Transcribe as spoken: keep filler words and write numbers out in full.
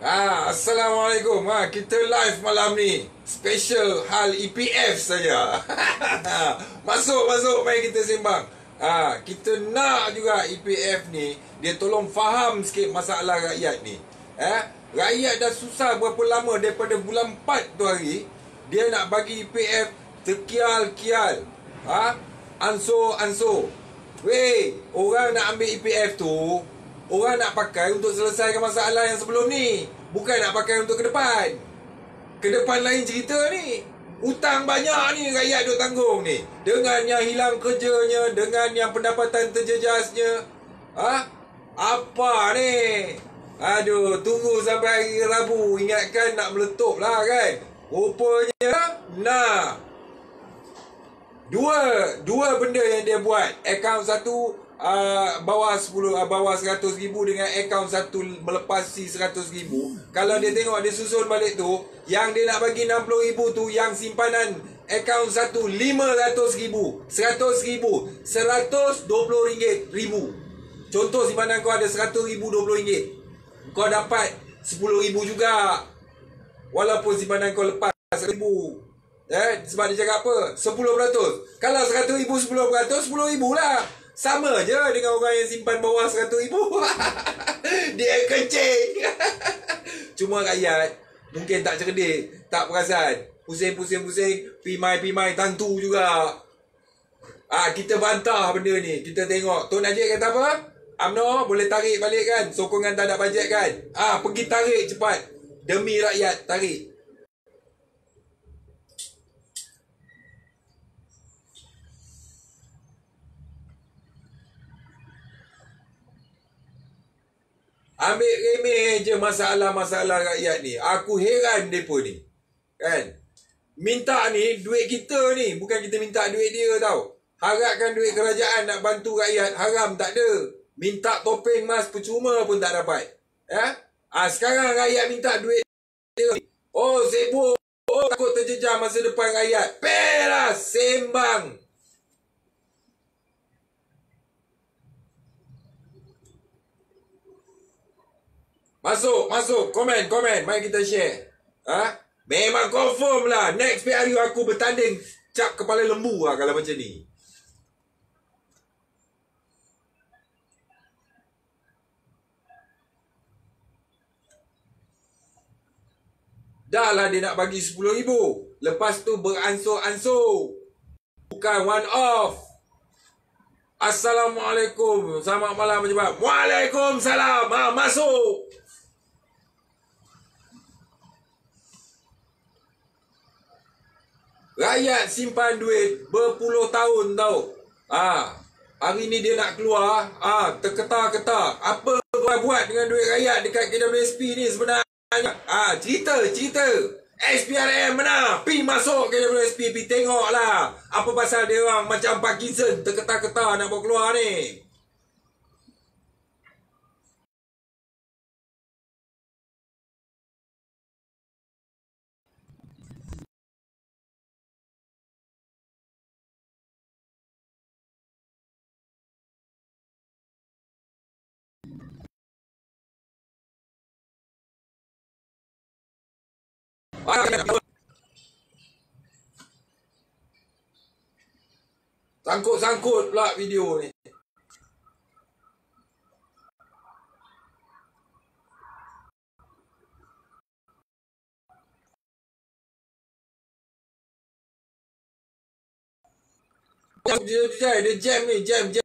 Ah, Assalamualaikum. Ha, kita live malam ni. Special hal E P F saja. Masuk, masuk. Mari kita sembang. Ha, kita nak juga E P F ni, dia tolong faham sikit masalah rakyat ni. Eh, rakyat dah susah berapa lama daripada bulan empat tu hari. Dia nak bagi E P F terkial-kial. Ha? Ansur-ansur. Weh, orang nak ambil E P F tu, orang nak pakai untuk selesaikan masalah yang sebelum ni, bukan nak pakai untuk ke depan. Ke depan lain cerita ni. Hutang banyak ni rakyat duk tanggung ni. Dengan yang hilang kerjanya, dengan yang pendapatan terjejasnya. Ha? Apa ni? Aduh, tunggu sampai hari Rabu. Ingatkan nak meletup lah kan. Rupanya, nah. Dua, dua benda yang dia buat. Akaun satu, Uh, bawah sepuluh uh, bawah seratus ribu dengan akaun satu melepasi seratus ribu. Kalau dia tengok dia susun balik tu, yang dia nak bagi enam puluh ribu tu, yang simpanan akaun satu lima ratus ribu, seratus ribu, seratus dua puluh ringgit ribu. Contoh simpanan kau ada seratus ribu dua puluh ringgit, kau dapat sepuluh ribu juga, walaupun simpanan kau lepas seribu. Eh, sebab dia cakap apa? sepuluh peratus. Kalau seratus ribu sepuluh peratus, sepuluh ribu lah. Sama je dengan orang yang simpan bawah seratus ribu. Dia kencing. Cuma rakyat mungkin tak cerdik, tak perasan. Pusing-pusing-pusing, pimai-pimai tantu juga. Ah, kita bantah benda ni. Kita tengok Tun Najib kata apa? UMNO boleh tarik balik kan? Sokongan tak ada bajet kan? Ah, pergi tarik cepat. Demi rakyat, tarik. Ambil remeh je masalah-masalah rakyat ni. Aku heran mereka ni. Kan? Minta ni, duit kita ni. Bukan kita minta duit dia tau. Harapkan duit kerajaan nak bantu rakyat. Haram tak ada. Minta topeng mas percuma pun tak dapat. Ya? Ha, sekarang rakyat minta duit dia. Oh, sibuk. Oh, takut terjejar masa depan rakyat. Pelah, sembang. Masuk, masuk. Komen, komen. Mari kita share. Ha? Memang confirm lah. Next P R U aku bertanding cap kepala lembu lah kalau macam ni. Dah lah dia nak bagi sepuluh ribu. Lepas tu beransur-ansur. Bukan one off. Assalamualaikum. Selamat malam berjumpa. Waalaikumsalam. Ha, masuk. Rakyat simpan duit berpuluh tahun tau. Ah, hari ni dia nak keluar, ah, terketar-ketar. Apa kau buat dengan duit rakyat dekat K W S P ni sebenarnya? Ah, cerita, cerita. S P R M mana? Pi masuk K W S P, pi tengoklah. Apa pasal dia orang macam Parkinson terketar-ketar nak bawa keluar ni? Sangkut-sangkut pula video ni. Dia jam ni, jam, jam.